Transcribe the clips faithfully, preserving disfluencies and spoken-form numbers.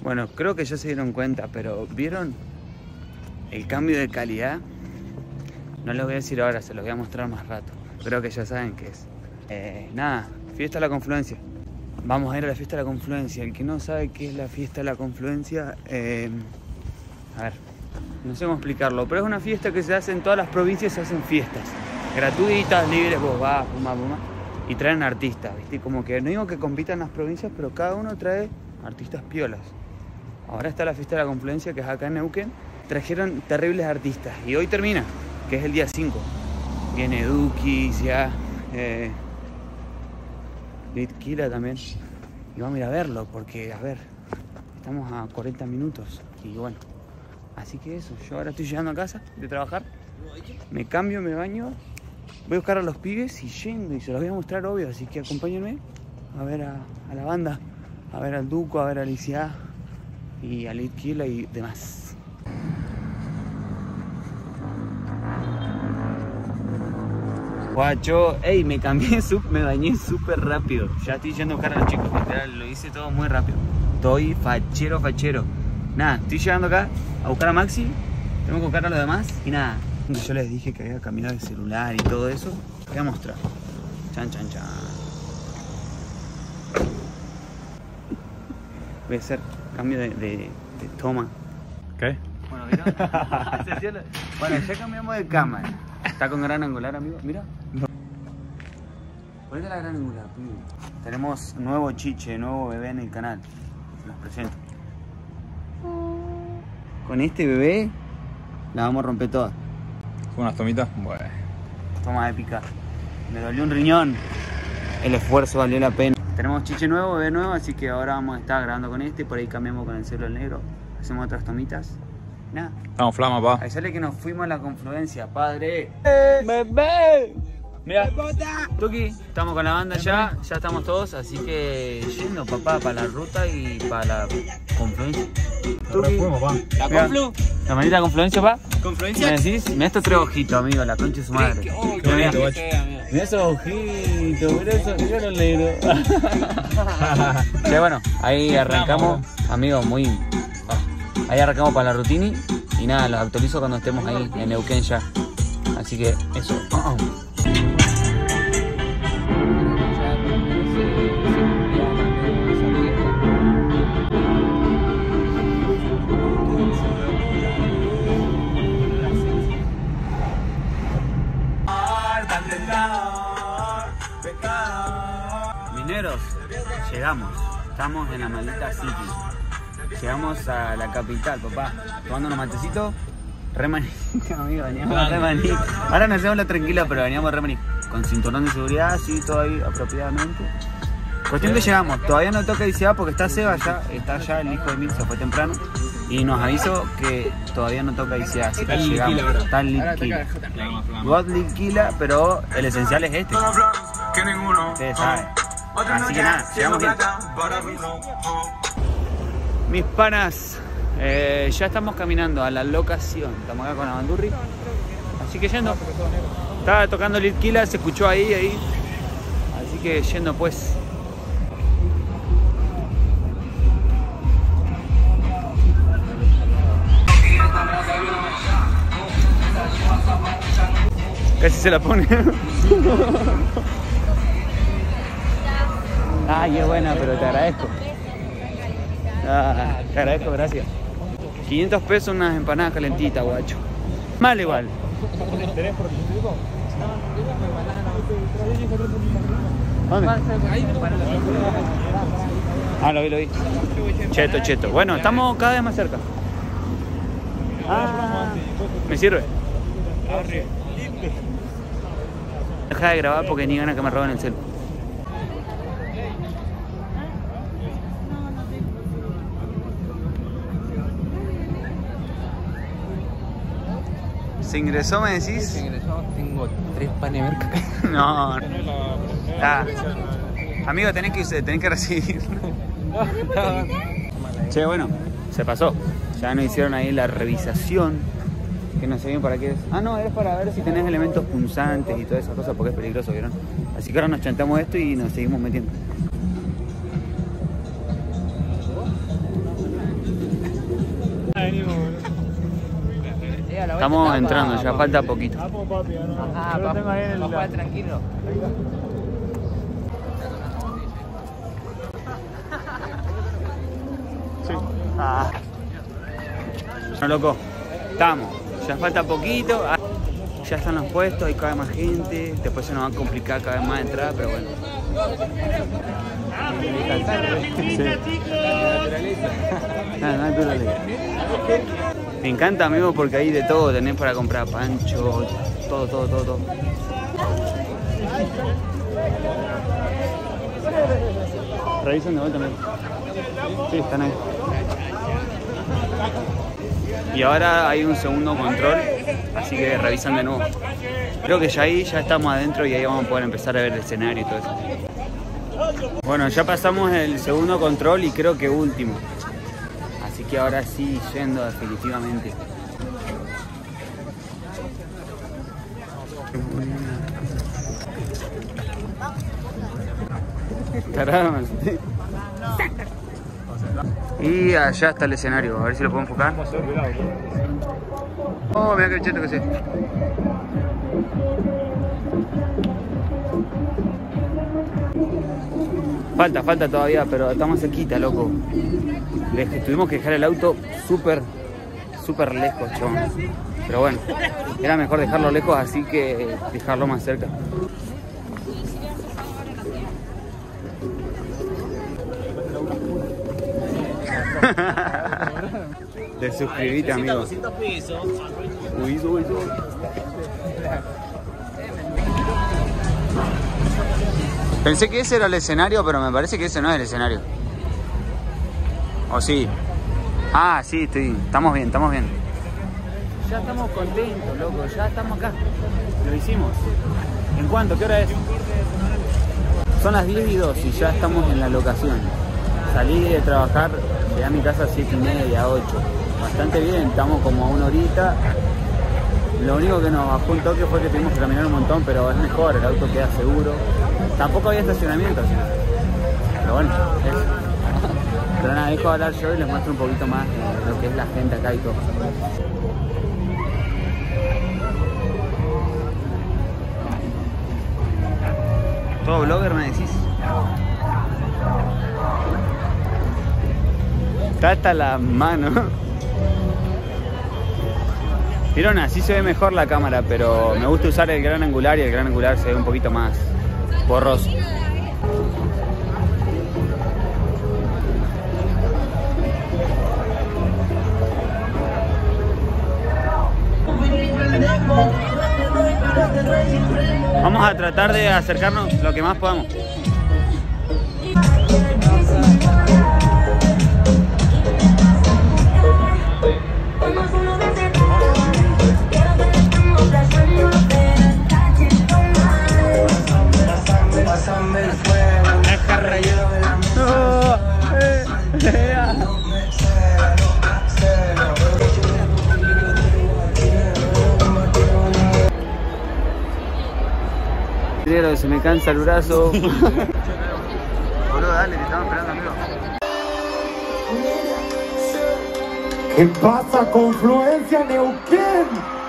Bueno, creo que ya se dieron cuenta, pero ¿vieron el cambio de calidad? No les voy a decir ahora, se los voy a mostrar más rato. Creo que ya saben qué es. Eh, nada, fiesta de la confluencia. Vamos a ir a la fiesta de la confluencia. El que no sabe qué es la fiesta de la confluencia, eh, a ver, no sé cómo explicarlo, pero es una fiesta que se hace en todas las provincias, se hacen fiestas gratuitas, libres, vos vas, puma, puma, y traen artistas, ¿viste? Como que no digo que compitan las provincias, pero cada uno trae artistas piolas. Ahora está la fiesta de la confluencia, que es acá en Neuquén. Trajeron terribles artistas y hoy termina, que es el día cinco. Viene Duki, ya, eh, Litkila también. Y vamos a ir a verlo porque, a ver, estamos a cuarenta minutos y bueno. Así que eso, yo ahora estoy llegando a casa de trabajar. Me cambio, me baño, voy a buscar a los pibes y yendo, y se los voy a mostrar, obvio. Así que acompáñenme a ver a, a la banda, a ver al Duco, a ver a Alicia y a Litkila y demás. Guacho, ey, me cambié, me bañé súper rápido. Ya estoy yendo a buscar a los chicos, literal, lo hice todo muy rápido. Estoy fachero, fachero. Nada, estoy llegando acá a buscar a Maxi, tengo que buscar a los demás y nada. Yo les dije que había cambiado el celular y todo eso. Les voy a mostrar. Chan, chan, chan. Voy a hacer cambio de, de, de toma. ¿Qué? Bueno, mira. Bueno, ya cambiamos de cámara. Está con gran angular, amigo. Mira. No. Ponete la gran angular, pibe. Tenemos nuevo chiche, nuevo bebé en el canal. Los presento. Con este bebé la vamos a romper toda. ¿Fue unas tomitas? Bueno. Toma épica. Me dolió un riñón. El esfuerzo valió la pena. Tenemos chiche nuevo, bebé nuevo, así que ahora vamos a estar grabando con este. Por ahí cambiamos con el celular negro. Hacemos otras tomitas. Nada. Estamos flama, pa. Ahí sale que nos fuimos a la confluencia, padre. ¡Bebé! Mira, Tuki, estamos con la banda ya, ya estamos todos, así que yendo, papá, para la ruta y para la confluencia. Tuki, ¿La conflu? la manita de confluencia, pa. ¿Confluencia? ¿Me decís? Mira estos tres ojitos, amigo, la concha de su madre. Qué, oh, Mira, qué mira. bonito, amigo. Mira esos ojitos, mira esos, mira los negros. Ya bueno, ahí arrancamos, amigo, muy... Ahí arrancamos para la rutini y nada, los actualizo cuando estemos ahí en Neuquén ya. Así que eso. Mineros, llegamos. Estamos en la maldita City. Llegamos a la capital, papá. Tomando unos matecitos. Re manito, amigo, veníamos re manito. Ahora nos hacemos la tranquila, pero veníamos re manito. Con cinturón de seguridad, sí, todo ahí apropiadamente. Cuestión que llegamos, todavía no toca I C A porque está Seba ya, está ya el hijo de Mil, se fue temprano. Y nos avisó que todavía no toca I C A, así que llegamos. Está el Litkila. God Litkila, pero el esencial es este. Ustedes saben. Así que nada, llegamos bien. Mis panas, eh, ya estamos caminando a la locación. Estamos acá con la bandurri. Así que yendo. Estaba tocando Litkila, se escuchó ahí, ahí. Así que yendo pues. Casi se la pone. Ay, es buena, pero te agradezco. Ah, te agradezco, gracias. quinientos pesos unas empanadas calentitas, guacho. Mal igual. ¿Dónde? Ah, lo vi, lo vi. Cheto, cheto. Bueno, estamos cada vez más cerca. Ah, ¿me sirve? Deja de grabar porque ni gana que me roben el celu. ¿Se ingresó, me decís? Se ingresó, tengo tres panes de merca. No, no. Ah. Amigo, tenés que, tenés que recibir. Che, bueno, se pasó. Ya nos hicieron ahí la revisación. Que no sé bien para qué es. Ah, no, es para ver si tenés elementos punzantes y todas esas cosas porque es peligroso, ¿vieron? Así que ahora nos chantamos esto y nos seguimos metiendo. Estamos entrando, ya falta poquito. Ajá, vamos, vamos tranquilo. Sí. Ah. No, loco, estamos. Ya falta poquito. Ah, ya están los puestos, hay cada vez más gente. Después se nos va a complicar cada vez más entrar, pero bueno. Sí. Nada, naturaleza. Me encanta, amigo, porque hay de todo. Tenés para comprar pancho, todo, todo, todo, todo. Revisan de vuelta, amigo. Sí, están ahí. Y ahora hay un segundo control, así que revisan de nuevo. Creo que ya ahí ya estamos adentro y ahí vamos a poder empezar a ver el escenario y todo eso. Bueno, ya pasamos el segundo control y creo que último. Así que ahora sí, yendo definitivamente. Tarado, me asusté. Y allá está el escenario, a ver si lo puedo enfocar. Oh, mira qué cheto que sé. Falta, falta todavía, pero estamos cerquita, loco. Tuvimos que dejar el auto súper, súper lejos, chabón. Pero bueno, era mejor dejarlo lejos así que dejarlo más cerca. Te suscribiste, amigo. Uy, uy, uy. Pensé que ese era el escenario, pero me parece que ese no es el escenario. ¿O sí? Ah, sí, estoy, estamos bien, estamos bien. Ya estamos contentos, loco, ya estamos acá. Lo hicimos. ¿En cuánto? ¿Qué hora es? Son las diez y dos y ya estamos en la locación. Salí de trabajar, llegué a mi casa a siete y media, ocho. Bastante bien, estamos como a una horita. Lo único que nos bajó un toque fue que tuvimos que caminar un montón, pero es mejor, el auto queda seguro. Tampoco había estacionamiento, así. Pero bueno, eso. Pero nada, dejo de hablar yo y les muestro un poquito más de lo que es la gente acá y todo. ¿Todo blogger me decís? Está hasta la mano. Vieron, así se ve mejor la cámara, pero me gusta usar el gran angular y el gran angular se ve un poquito más borroso. Vamos a tratar de acercarnos lo que más podamos. Se me cansa el brazo. Boludo, dale, te estamos esperando, amigo. ¿Qué pasa, Confluencia Neuquén?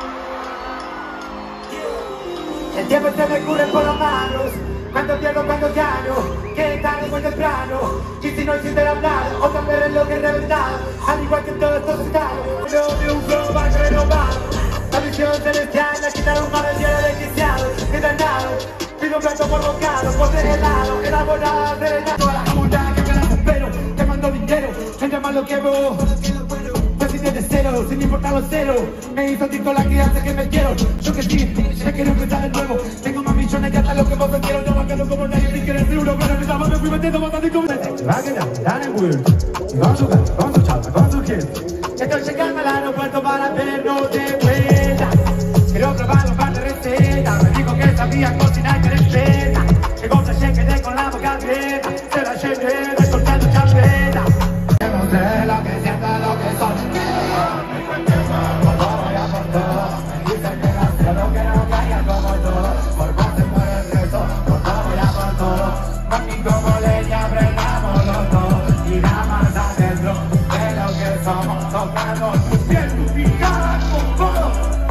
El tiempo se me corre por las manos. Cuando pierdo, cuando gano. Que tarde muy temprano. Y si no hiciste hablar, otra vez es lo que he reventado. Al igual que todos estos estados. No de un flow más renovado. La visión celestial, la quitaron para el cielo desquiciado. Entrenado. Pido un plato por bocado, postre helado, elaborado, serenado. Toda la comunidad que me la espero, te mando dinero, entre más lo quemo. Pues si de cero, sin importar los cero. Me hizo adicto la crianza que me quiero. Yo que sí, me quiero empezar de nuevo. Tengo más millones que hasta lo que vos no quiero. No bacano como nadie, ni quieres ser uno. Pero en esa me fui metiendo bastante como... Vamos a jugar, vamos a charlar, vamos a kids. Estoy llegando al aeropuerto para vernos de vuelta. Quiero probar un par de recetas. Me dijo que sabía cocinar que receta. Llegó un se quedé con la boca abierta. Se la llené recortando champeta. Demostré lo que siento, lo que soy. Por todo y a por todo. Me dicen que no sé lo que no caiga como todo. Por base por el resto. Por todo y a por todo. Mami como leña apretamos todo. Y nada más adentro de lo que somos. Tocando bien, y cada con todo.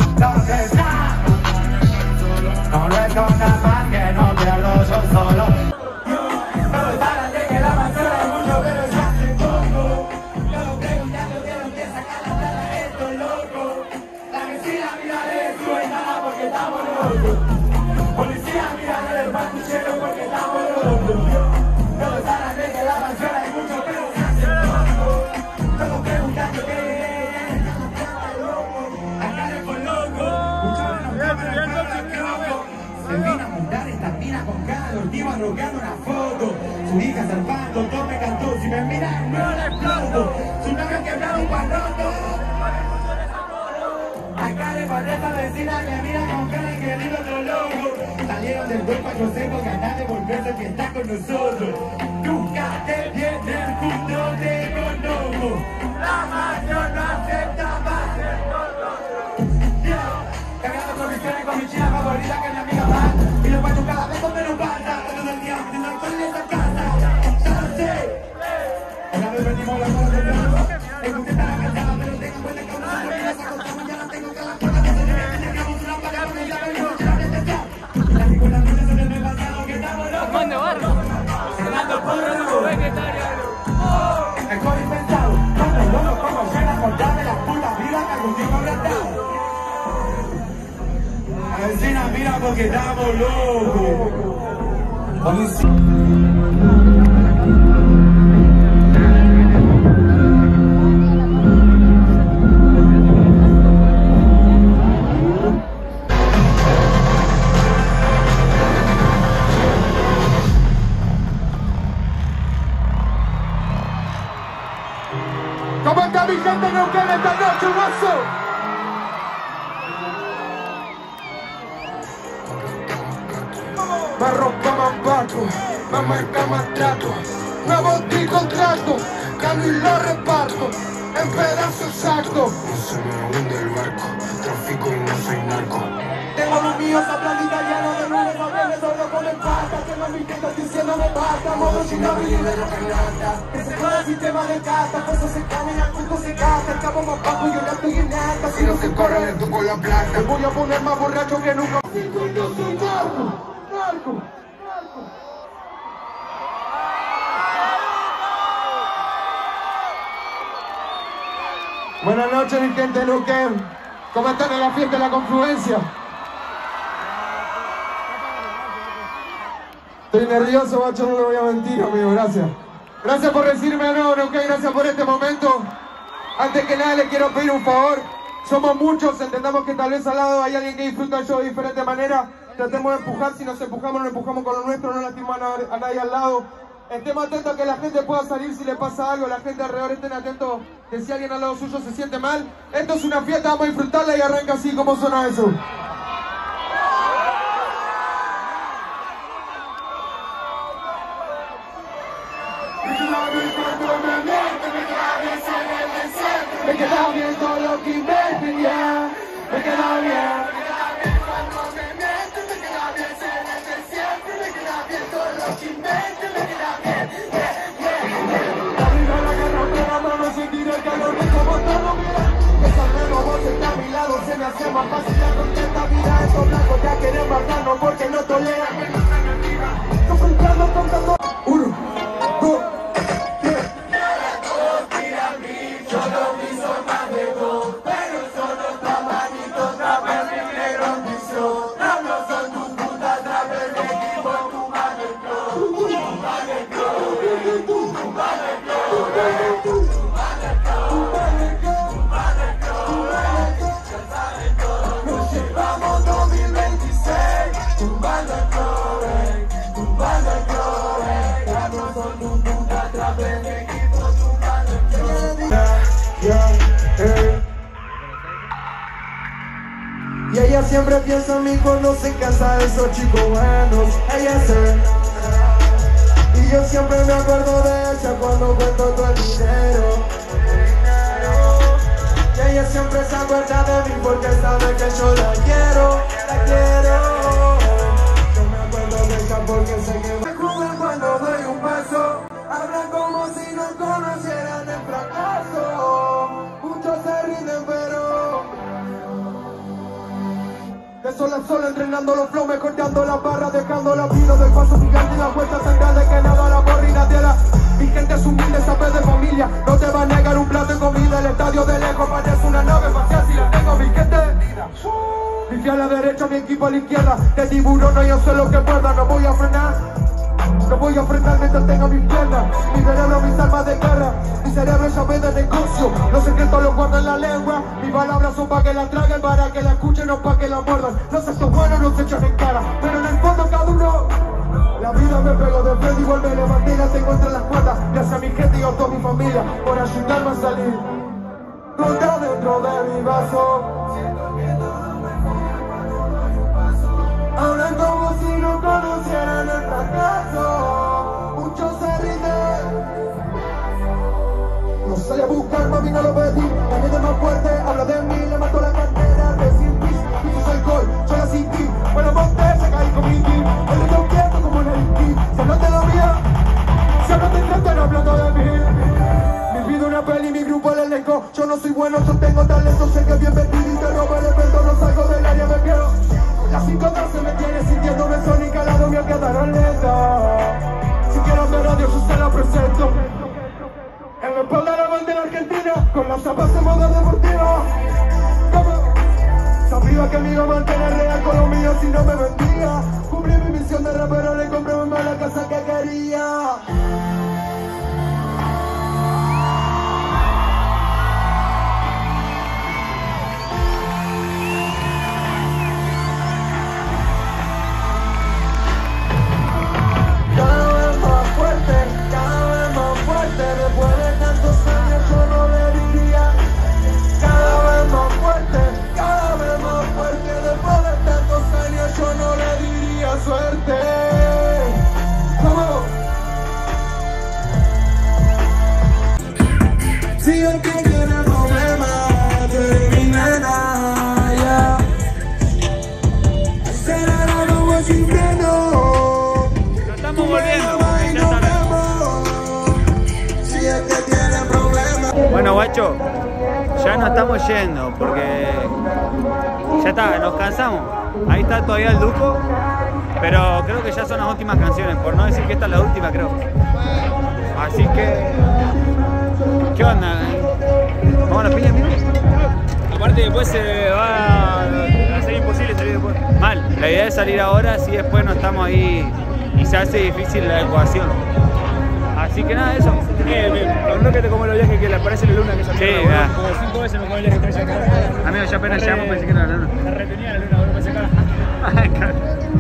locos. Policía, mira el papuchero porque estamos locos. Todos saben de que la mansión hay mucho pero se hace loco. Todos preguntando qué es. Acá le con loco. Muchos de los cabros están croco. Se vino a montar esta mina con cada dortiva rogando una foto. Su hija zarpando, todo me cantó. Si me miran no le exploto. Su novio quebrado un barroto. Acá de esta vecina que mira con cara y que vive otro loco. Salieron del cuerpo yo sé porque anda de volverse que está con nosotros. Nunca te vienen junto te conozco. La mayor no acepta más el gordo. Yo, cargando con misiones con mi china favorita que mi amiga va. Y lo guacho cada vez donde nos pasa. Todo el día metiendo alcohol en esa casa. Ya lo sé. Una vez perdimos la mano de blanco. El que estará cansado pero tengo en cuenta que una vez me las acostamos ya las tengo que las puertas. Mando barro. Fernando Porro, vegetariano. Mejor inventado. Como loco, como llena, contarme las putas vidas que algún tiempo habrá dado. La vecina mira porque estamos locos. ¿Cómo está mi gente Neuquén esta noche, guaso? Más ropa, más barco, más marca, más trato. Nuevo di contrato, gano y lo reparto en pedazos exactos. No se me hunde el barco, tráfico y no soy narco. Tengo los míos hablando italiano de lunes a viernes, solo con el pasta. Tengo mi gente diciéndome basta, modo chino y libero Canada. Que se joda el sistema de casa, cosas se cambian, el punto se gasta. El cabo más bajo, yo ya estoy en alta. Si no se corre, le toco la plata. Me voy a poner más borracho que nunca. Yo soy narco, narco, narco. Buenas noches, mi gente de Neuquén. ¿Cómo están en la fiesta de la confluencia? Estoy nervioso, macho, no le voy a mentir, amigo, gracias. Gracias por recibirme de nuevo, Neuquén, gracias por este momento. Antes que nada, les quiero pedir un favor. Somos muchos, entendamos que tal vez al lado hay alguien que disfruta el show de diferente manera. Tratemos de empujar, si nos empujamos, nos empujamos con lo nuestro, no lastimamos a nadie al lado. Estemos atentos a que la gente pueda salir si le pasa algo, la gente alrededor estén atentos que si alguien al lado suyo se siente mal. Esto es una fiesta, vamos a disfrutarla y arranca así, ¿cómo suena eso? Me queda bien todo lo que investigué, me queda bien. Cuando me meto, me queda bien ser desde siempre, me queda bien todo lo que invento, me queda bien, yeah, yeah. Arriba la garra, pero la mano sentir el calor de como todo, mira. Esa nueva voz está a mi lado, se me hace más fácil la contenta vida. Estos blancos ya quieren matarnos porque no toleran que no están en vida. Confrontando, contando. Uno, dos. Y ella siempre piensa en mí cuando se casa de esos chicos buenos. Ella sé. Y yo siempre me acuerdo de ella cuando cuento todo el dinero. Y ella siempre se acuerda de mí porque sabe que yo la quiero, la quiero. Yo me acuerdo de ella porque sé que me cubren cuando doy un paso. Hablan como si no conocieran el fracaso. Muchos se rinden pero de sol a sol entrenando los flow, mejorando las barras, dejando la vida del paso gigante y la vuelta tan grande que nada la borra y nadie la. Mi gente es humilde, sabe de familia, no te va a negar un plato de comida. El estadio de lejos parece una nave espacial si la tengo, mi gente. Mi a la derecha, mi equipo a la izquierda. De tiburón no yo sé lo que pueda, no voy a frenar. No voy a frenar mientras tenga mis piernas. Mi cerebro, mis armas de guerra. Mi cerebro ya ve de negocio. Los secretos los guardo en la lengua. Mis palabras son para que la traguen, para que la escuchen, no para que la muerdan. Los actos buenos no se echan en cara, pero en el fondo cada uno. La vida me pegó de frente y vuelve a levantar y la tengo entre las cuerdas. Gracias a mi gente y a toda mi familia por ayudarme a salir. Gota dentro de mi vaso. Hablan como si no conocieran el fracaso. Muchos se rinden. No salí a buscar, mami, no lo pedí. La gente más fuerte habla de mí, le mató la cartera de sin pis. Hizo el gol, yo la sentí. Bueno, monté, se caí con mi team. El ritmo quieto como en el team. Si no te lo mía, si no te tratan hablando de mí. Mi vida una peli, mi grupo el elenco. Yo no soy bueno, yo tengo talento. Sé que bien vestido y te robo el evento. No salgo del área, me quedo. Las cinco doce me tiene sintiéndome sónica, la me quedaron lenta. Si quiero ver a Dios, yo se la presento. En la espalda la bandera argentina, con las zapas de moda deportiva. Sabía que me iba a mantener real con lo mío si no me vendía. Cumplí mi misión de rapero, le compré más la casa que quería. Si el que tiene problemas, termina ya. Será la nube sin freno. Nos estamos volviendo. Si el que tiene problemas. Bueno, guacho, ya nos estamos yendo porque ya está, nos cansamos. Ahí está todavía el Duco, pero creo que ya son las últimas canciones, por no decir que esta es la última, creo. Así que, ¿qué onda? ¿Vamos a la piña, amigos? Aparte después se va a ser imposible salir después. Mal, la idea es salir ahora, así después no estamos ahí y se hace difícil la ecuación. Así que nada, eso. Eh, me, no que te como los viajes que le aparece la luna que salió. Sí, bueno, ya. como cinco veces me come el viaje que trae acá. Amigos, ya apenas llegamos pensé que era la luna. Se retenía la luna, bueno, pensé acá.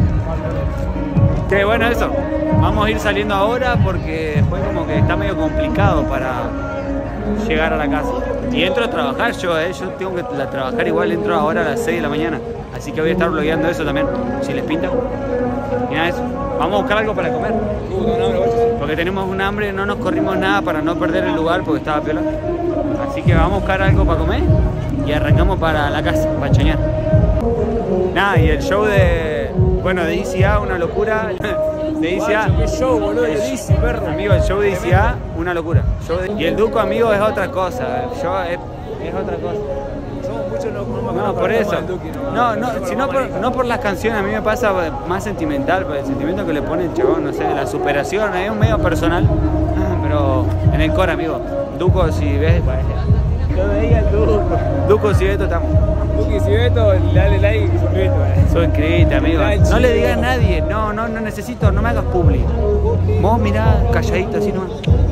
Que bueno, eso. Vamos a ir saliendo ahora porque después como que está medio complicado para llegar a la casa. Y entro a trabajar yo, eh. Yo tengo que trabajar igual, entro ahora a las seis de la mañana. Así que voy a estar blogueando eso también, si les pinta. Y nada, eso. Vamos a buscar algo para comer. Porque tenemos un hambre, no nos corrimos nada para no perder el lugar porque estaba piola. Así que vamos a buscar algo para comer y arrancamos para la casa, para choñar. Nada, y el show de, bueno, de D C A, una locura. De D C A. ¿Qué show, boludo? De D C, perro. Amigo, el show de D C A, una locura. Show de... Y el Duco, amigo, es otra cosa. El show es, es otra cosa. Somos muchos, no, No, por eso. No, no, sino por, no por las canciones, a mí me pasa más sentimental, por el sentimiento que le pone el chabón, no sé, la superación, es un medio personal, pero en el core, amigo. Duco, si ves, Yo veía el Duco. Duco, si ves, esto estamos. Duco, si ves esto, dale like y suscríbete. Suscríbete, amigo. No le digas a nadie, no, no, no necesito, no me hagas publi. Vos mirá, calladito, así nomás.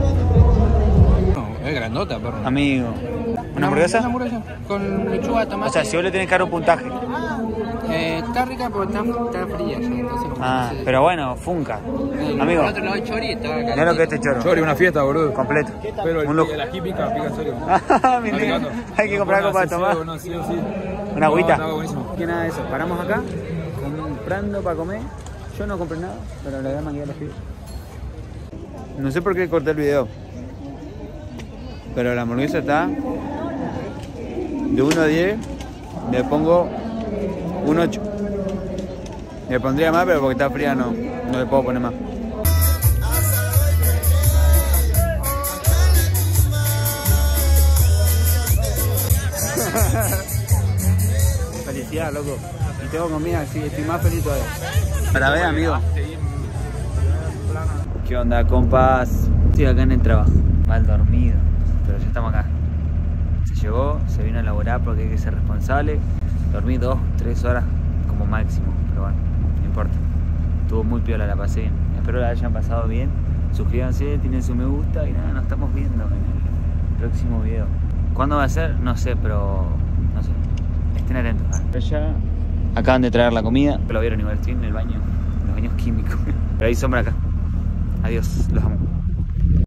Es grandota, perro. Amigo. ¿Una hamburguesa? Una hamburguesa con lechuga, tomate. O sea, si vos le tenés que dar un puntaje. Eh, está rica, pero está, está fría ya, entonces como Ah, no sé. pero bueno, funca. Eh, Amigo, Por otro lado, chori está mirá caliente. lo que es este choro. Chori, una fiesta, boludo. Completo. Pero el, Un lujo. la hípica pica serio. Mi negro. Hay que comprar algo para tomar. No, sí, sí. Una agüita. No, buenísimo. Que nada de eso. Paramos acá, comprando para comer. Yo no compré nada, pero le voy a manguear los pibes. No sé por qué corté el video. Pero la hamburguesa está de uno a diez. Le pongo un ocho. Le pondría más, pero porque está fría no, no le puedo poner más. Felicidad, loco. Y tengo comida, así que estoy más feliz todavía. Para ver, amigo. ¿Qué onda, compas? Estoy acá en el trabajo. Mal dormido, pero ya estamos acá. Se llegó, se vino a laborar porque hay que ser responsable. Dormí dos, tres horas como máximo, pero bueno, no importa. Estuvo muy piola, la pasé bien. Espero la hayan pasado bien. Suscríbanse, tienen su me gusta y nada, nos estamos viendo en el próximo video. ¿Cuándo va a ser? No sé, pero no sé. Estén atentos. Ah. Ya acaban de traer la comida. Lo vieron igual, estoy en el baño, en los baños químicos. Pero hay sombra acá. Adiós, los amo.